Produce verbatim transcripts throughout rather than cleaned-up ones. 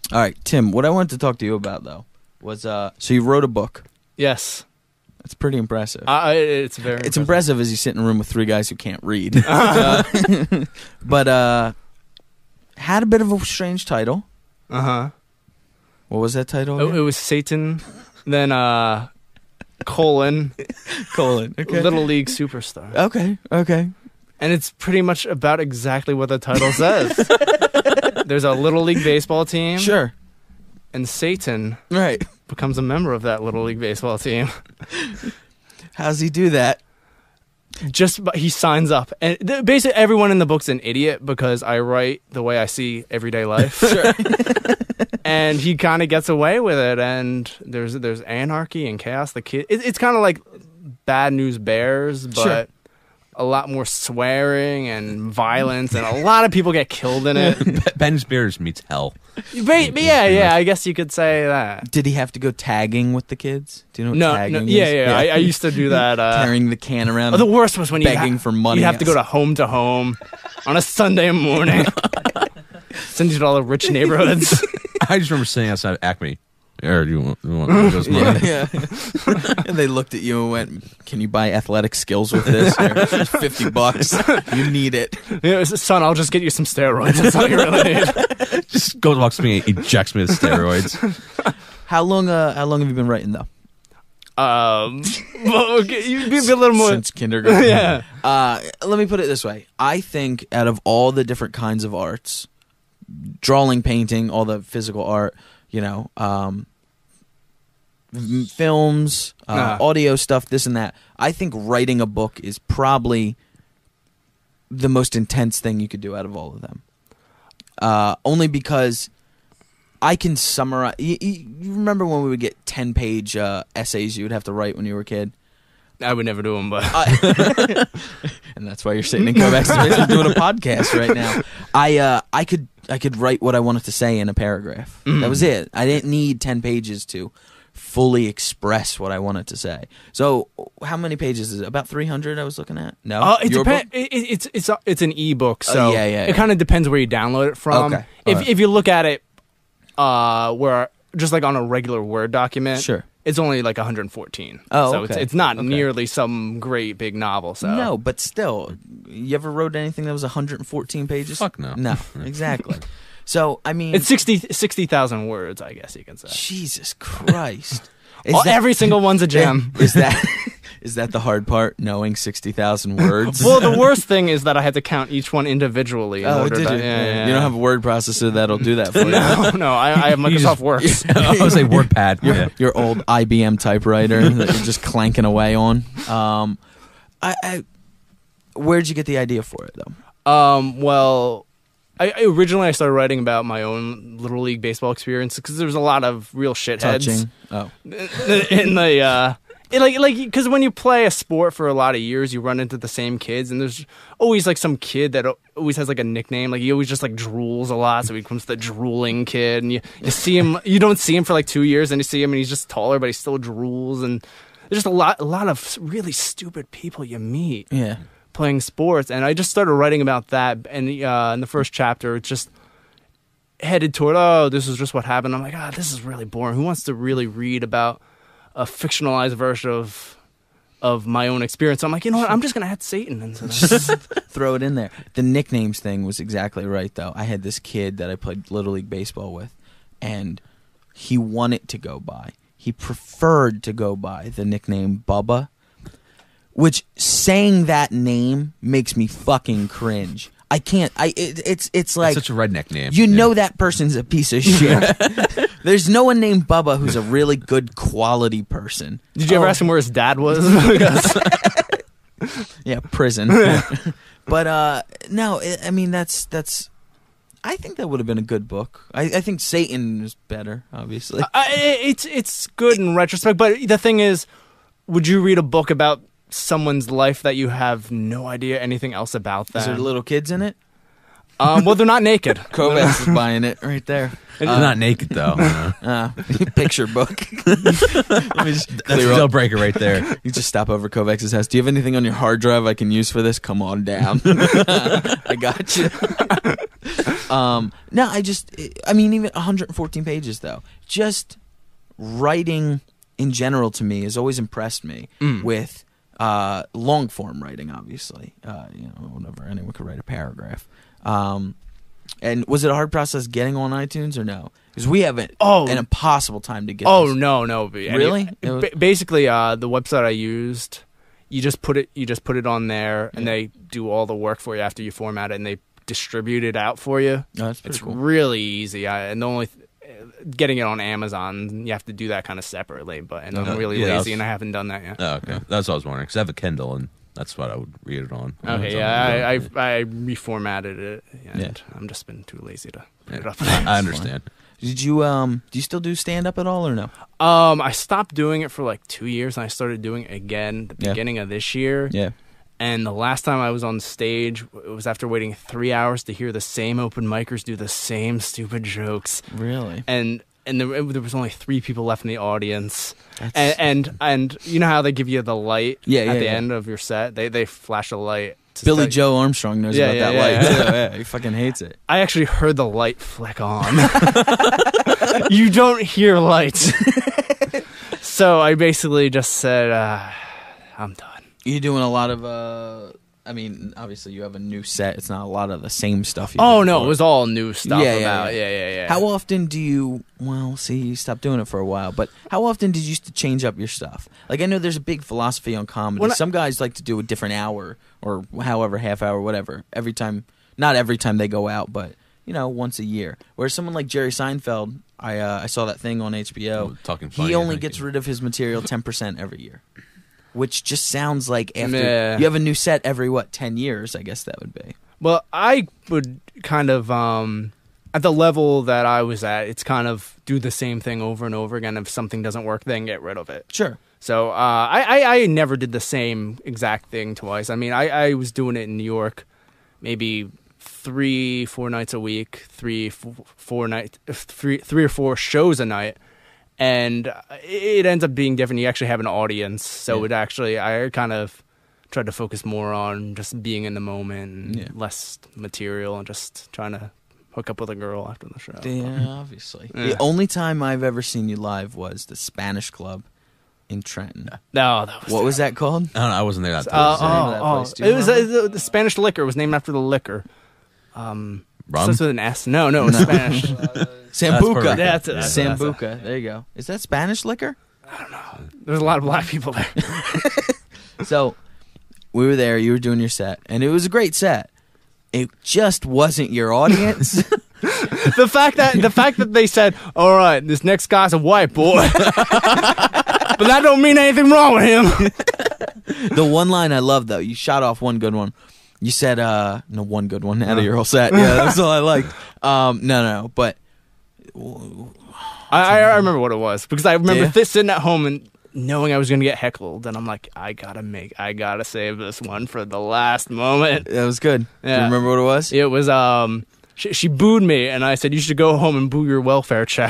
All right, Tim, what I wanted to talk to you about, though, was, uh, so you wrote a book. Yes. That's pretty impressive. Uh, it's very It's impressive. impressive as you sit in a room with three guys who can't read. uh, but uh, had a bit of a strange title. Uh-huh. What was that title It, again? it was Satan, then uh, colon, Colon. Okay. Little League Superstar. Okay, okay. And it's pretty much about exactly what the title says. There's a Little League baseball team. Sure. And Satan Right. becomes a member of that Little League baseball team. How's he do that? Just by, he signs up. And th- basically everyone in the book's an idiot because I write the way I see everyday life. Sure. And he kind of gets away with it, and there's there's anarchy and chaos. The kid, it, it's kind of like Bad News Bears, but Sure. a lot more swearing and violence, and a lot of people get killed in it. Ben Spears meets hell. But, but yeah, yeah, I guess you could say that. Did he have to go tagging with the kids? Do you know what No, tagging no is? yeah, yeah, I, I used to do that. Uh, Carrying the can around. oh, the worst was when you begging ha- for money. You have to go to home to home on a Sunday morning. Send you to all the rich neighborhoods. I just remember sitting outside Acme. Or do you want, you want those money? Yeah, yeah. And they looked at you and went, "Can you buy athletic skills with this? Here, fifty bucks. You need it." Yeah, son, I'll just get you some steroids. That's all you really need. Just goes walks me and ejects me with steroids. How long? Uh, how long have you been writing though? Um, well, okay, you'd be a little more. Since kindergarten. Yeah. Uh, let me put it this way. I think out of all the different kinds of arts, drawing, painting, all the physical art, you know, um, m- films, uh, Nah. audio stuff, this and that, I think writing a book is probably the most intense thing you could do out of all of them. Uh, only because I can summarize. You, you remember when we would get ten-page uh, essays you would have to write when you were a kid? I would never do them, but I, and that's why you're sitting in Kovacs Division doing a podcast right now. I uh, I could I could write what I wanted to say in a paragraph. Mm. That was it. I didn't need ten pages to fully express what I wanted to say. So, how many pages is it? About three hundred I was looking at? No? uh, it Your depends. book? It, it's it's a, it's an ebook, so Uh, yeah, yeah, it yeah. kind of depends where you download it from. Okay. If Alright. if you look at it, uh, where just like on a regular Word document, Sure. it's only like one hundred fourteen. Oh, so it's okay. it's not Okay. nearly some great big novel. So No, but still, you ever wrote anything that was one hundred fourteen pages? Fuck no. No, exactly. So, I mean... it's sixty sixty thousand words, I guess you can say. Jesus Christ. Is All, that- every single one's a gem. Is that is that the hard part? Knowing sixty thousand words. Well, the worst thing is that I had to count each one individually. In oh, order did to, you? Yeah, yeah, You don't yeah. have a word processor that'll do that for you. No, no, I, I have You just- Microsoft Works. I would say WordPad. Your, Yeah. your old I B M typewriter that you're just clanking away on. Um, I, I where'd you get the idea for it though? Um, well, I, I originally I started writing about my own Little League baseball experience because there was a lot of real shitheads Touching. Oh, in the uh, in like like because when you play a sport for a lot of years, you run into the same kids, and there's always like some kid that always has like a nickname. Like he always just like drools a lot, so he becomes the drooling kid. And you, you see him, you don't see him for like two years, and you see him, and he's just taller, but he still drools. And there's just a lot, a lot of really stupid people you meet yeah. playing sports, and I just started writing about that. And uh, in the first chapter, it just headed toward, oh, this is just what happened. I'm like, ah, this is really boring. Who wants to really read about a fictionalized version of of my own experience? So I'm like, you know what? I'm just gonna add Satan into this. Throw it in there. The nicknames thing was exactly right, though. I had this kid that I played Little League Baseball with, and he wanted to go by. He preferred to go by the nickname Bubba, which saying that name makes me fucking cringe. I can't. I. It, it's it's like It's such a redneck name. you Yeah. know that person's a piece of shit. There's no one named Bubba who's a really good quality person. Did you ever Oh. ask him where his dad was? Because- Yeah, prison. But uh, no, I I mean that's that's. I think that would have been a good book. I, I think Satan is better, obviously. I, it's it's good in retrospect, but the thing is, would you read a book about someone's life that you have no idea anything else about them? Is there little kids in it? Um, well, they're not naked. Kovacs is buying it right there. It's not naked though. Uh, picture book. Let me just That's a clear deal up. breaker right there. You just stop over Kovacs' house. Do you have anything on your hard drive I can use for this? Come on down. I got you. um, no, I just, I mean, even one hundred fourteen pages though. Just writing in general to me has always impressed me Mm. with uh, long form writing. Obviously, uh, you know, whenever anyone could write a paragraph. Um, and was it a hard process getting on iTunes or no? Because we have an, Oh. an impossible time to get. Oh this. no, no. but any- Really? It was- ba- basically, uh, the website I used, you just put it, you just put it on there, and Yeah. they do all the work for you after you format it, and they distribute it out for you. Oh, that's pretty It's cool. really easy. I, and the only th- getting it on Amazon, you have to do that kind of separately. But and I'm Uh, really yeah, lazy, that's- and I haven't done that yet. Oh, okay. That's what I was wondering. Because I have a Kindle, and that's what I would read it on. Okay, So, yeah, I, I I reformatted it, and Yeah. I'm just been too lazy to put Yeah. it up. I understand. Did you um? Do you still do stand up at all or no? Um, I stopped doing it for like two years, and I started doing it again the Yeah. beginning of this year. Yeah. And the last time I was on stage, it was after waiting three hours to hear the same open micers do the same stupid jokes, Really? and and there, there was only three people left in the audience. That's, And, and and you know how they give you the light Yeah, at yeah, the yeah. end of your set? They they flash a light. to Billy tell- Joe Armstrong knows Yeah, about yeah, that yeah, light. yeah. too. Yeah, he fucking hates it. I actually heard the light flick on. You don't hear lights. So I basically just said, uh, I'm done. You doing a lot of uh? I mean, obviously you have a new set. It's not a lot of the same stuff. You Oh did no, before. it was all new stuff Yeah, yeah, about yeah. yeah, yeah, yeah. How often do you? Well, see, you stopped doing it for a while, but how often did you used to change up your stuff? Like, I know there's a big philosophy on comedy. When I- Some guys like to do a different hour or however half hour, whatever, every time. Not every time they go out, but you know, once a year. Whereas someone like Jerry Seinfeld, I uh, I saw that thing on H B O. Oh, Talking Funny, He I only think. gets rid of his material ten percent every year, which just sounds like after Yeah. you have a new set every what ten years. I guess that would be. Well, I would kind of um at the level that I was at, it's kind of do the same thing over and over again. If something doesn't work, then get rid of it. Sure. So uh, I, I I never did the same exact thing twice. I mean, I, I was doing it in New York, maybe three, four nights a week, three, f- four night, three, three or four shows a night, and it ends up being different. You actually have an audience, so Yeah. it actually I kind of tried to focus more on just being in the moment, and Yeah. less material, and just trying to hook up with a girl after the show. Yeah, obviously. Yeah. The only time I've ever seen you live was the Spanish Club in Trenton. No, that was What was that called? I don't know. I wasn't there that Uh, time. What's the name of that oh, place? oh. Do you It was uh, remember? the, the Spanish liquor was named after the liquor. Um, Rum? starts with an S. No, no, it's No. Spanish. Sambuca. Puerto Rico. That's it. Yeah, That's it. Sambuca. There you go. Is that Spanish liquor? There's a lot of black people there. So we were there. You were doing your set, and it was a great set. It just wasn't your audience. the fact that the fact that they said, "All right, this next guy's a white boy," but that don't mean anything wrong with him. The one line I love though, you shot off one good one. You said, uh, no, one good one out of your whole set. Yeah, that's all I liked. Um, no, no, but I, I remember what it was because I remember Yeah. th- sitting at home and knowing I was going to get heckled, and I'm like, I gotta make, I gotta save this one for the last moment. that was good. Do you Yeah. remember what it was? It was um. She, she booed me, and I said, "You should go home and boo your welfare check."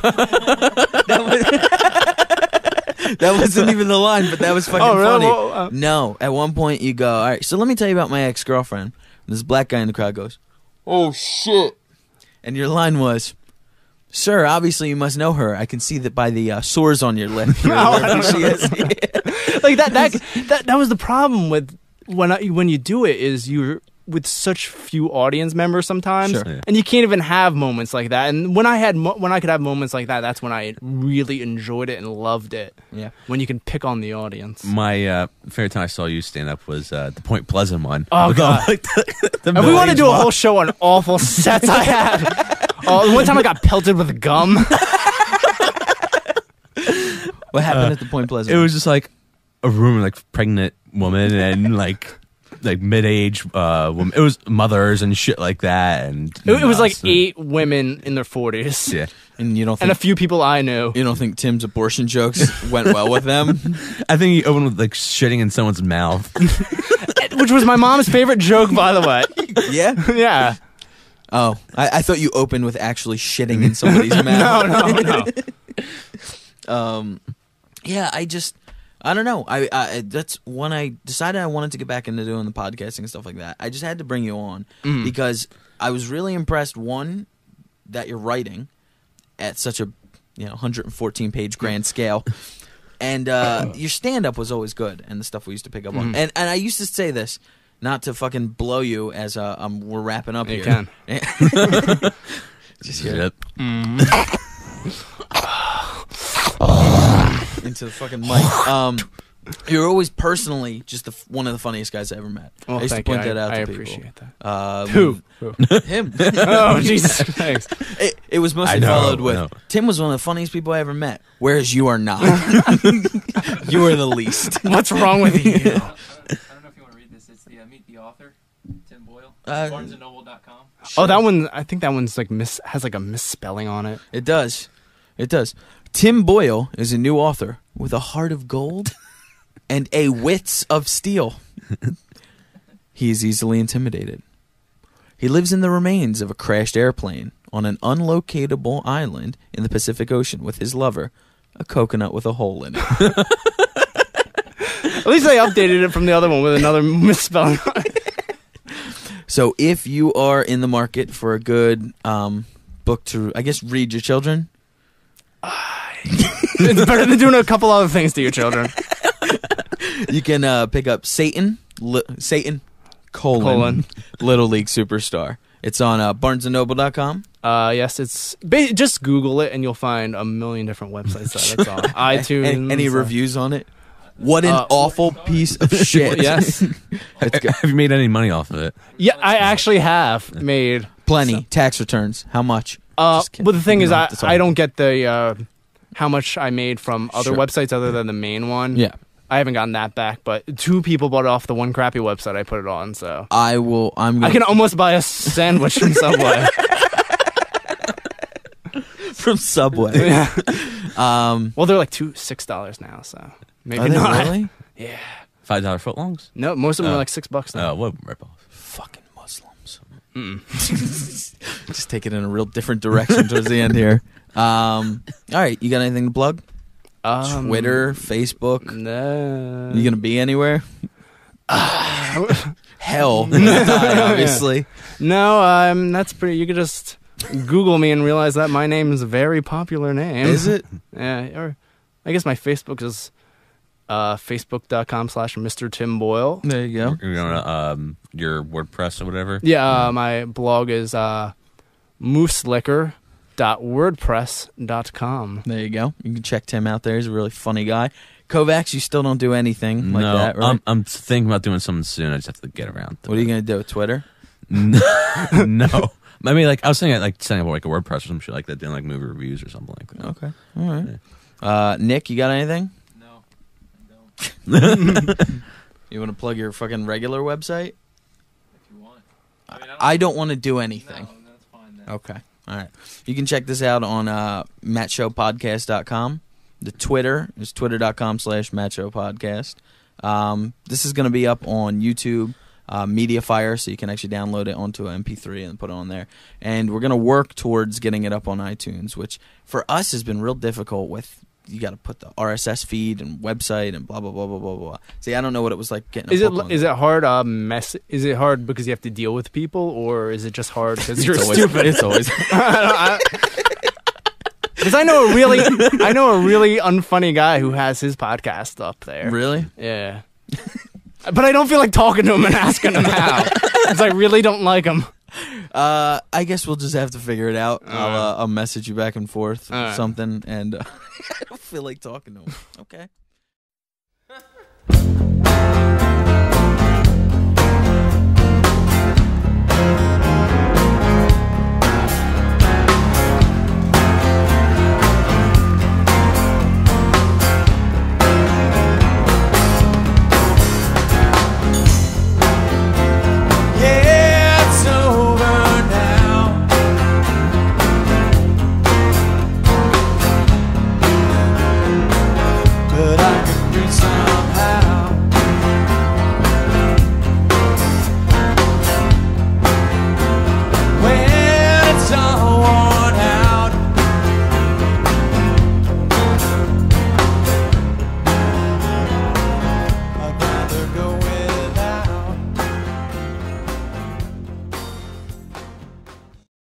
That wasn't even the line, but that was fucking Oh, really? funny. Well, uh, No, at one point you go, all right, so let me tell you about my ex-girlfriend. This black guy in the crowd goes, oh, shit. And your line was, sir, obviously you must know her. I can see that by the uh, sores on your lip. You're No, aware I of who don't she is. like that, that that that was the problem with when I, when you do it is you're with such few audience members sometimes, Sure. Yeah. and you can't even have moments like that. And when I had mo- when I could have moments like that, that's when I really enjoyed it and loved it. Yeah. When you can pick on the audience. My uh, favorite time I saw you stand up was uh, the Point Pleasant one. Oh, With God. all, like, the, the And we want to middle-aged do a walk. whole show on awful sets I had. Oh, one time I got pelted with gum. What happened Uh, at the Point Pleasant? It was just like a room of like pregnant woman and like like mid age uh woman. It was mothers and shit like that. And It, it was uh, like so- eight women in their forties, Yeah, and you don't and think a few people I knew. you don't think Tim's abortion jokes went well with them? I think he opened with like shitting in someone's mouth. Which was my mom's favorite joke, by the way. Yeah. Yeah. Oh, I, I thought you opened with actually shitting in somebody's mouth. No, no, no. um, yeah, I just, I don't know. I, I that's when I decided I wanted to get back into doing the podcasting and stuff like that. I just had to bring you on Mm. because I was really impressed. One, that you're writing at such a you know one hundred fourteen page grand scale, and uh, your stand up was always good, and the stuff we used to pick up on. Mm. And and I used to say this. Not to fucking blow you as uh, um, we're wrapping up You here. can. Just hear Yep. into the fucking mic. Um, you're always personally just the, f- one of the funniest guys I ever met. Well, I used to thank point you. that out I, to I people. appreciate that. Um, Who? Who? Him. Oh, Jesus. Thanks. It, it was mostly I know, followed I with know. Tim was one of the funniest people I ever met, whereas you are not. You are the least. What's wrong with you? I don't know if you want to read this. It's the uh, Meet the Author, Tim Boyle, Uh, barnes and noble dot com. Oh, that one. I think that one's like mis has like a misspelling on it. It does. It does. Tim Boyle is a new author with a heart of gold and a wits of steel. He is easily intimidated. He lives in the remains of a crashed airplane on an unlocatable island in the Pacific Ocean with his lover, a coconut with a hole in it. At least they updated it from the other one with another misspelling on it. So if you are in the market for a good um, book to, I guess, read your children, It's better than doing a couple other things to your children. you can uh, pick up Satan, li- Satan, colon, Colon. Little League Superstar. It's on uh, barnes and noble dot com. Uh, yes, it's ba- just Google it and you'll find a million different websites that it's on. iTunes. Any, any uh, reviews on it? What an Uh, awful piece of shit. Yes. That's good. Have you made any money off of it? Yeah, I actually have made. Plenty. Tax returns. How much? Uh, Just kidding. but the thing You is, don't I, have to talk. I don't get the uh, how much I made from other Sure. websites other than the main one. Yeah. I haven't gotten that back, but two people bought it off the one crappy website I put it on, so I will. I'm gonna I can almost buy a sandwich from Subway. from Subway. Yeah. Um, Well, they're like two six dollars now, so maybe are they not. really? Yeah. Five dollar footlongs? No, most of them Uh, are like six bucks now. Oh, what ripoff? Fucking Muslims. Mm. Just take it in a real different direction towards the end here. Um, all right, you got anything to plug? Um, Twitter, Facebook. No. You gonna be anywhere? Hell, you're gonna die, obviously. No, um, that's pretty. You could just Google me and realize that my name is a very popular name. Is it? Yeah. Or I guess my Facebook is uh, facebook dot com slash Mister Tim Boyle. There you go. You're gonna um your WordPress or whatever. Yeah, uh, my blog is uh, mooseliquor dot wordpress dot com. There you go. You can check Tim out there. He's a really funny guy. Kovacs, you still don't do anything like no, that, right? I'm I'm thinking about doing something soon. I just have to get around. To what are you gonna do? Twitter? No, no. I mean, like I was thinking, like setting up like a WordPress or some shit like that, doing like movie reviews or something like that. Okay. All right. Uh, Nick, you got anything? No, I don't. You want to plug your fucking regular website? If you want. I, mean, I don't want to do anything. No, that's fine then. Okay. All right. You can check this out on uh, matt show podcast dot com. The Twitter is twitter dot com slash matt show podcast. Um, this is going to be up on YouTube, uh, Mediafire, so you can actually download it onto an M P three and put it on there. And we're going to work towards getting it up on iTunes, which for us has been real difficult with, you got to put the R S S feed and website and blah, blah, blah, blah, blah, blah. See, I don't know what it was like getting a Is it book on is there. it hard? Uh, mess. Is it hard because you have to deal with people, or is it just hard because you're It's always- stupid? It's always... Because I know a really, I know a really unfunny guy who has his podcast up there. Really? Yeah. But I don't feel like talking to him and asking him how, because I really don't like him. Uh, I guess we'll just have to figure it out. I'll, Alright. uh, I'll message you back and forth or Alright. something, and uh, I don't feel like talking to him. Okay.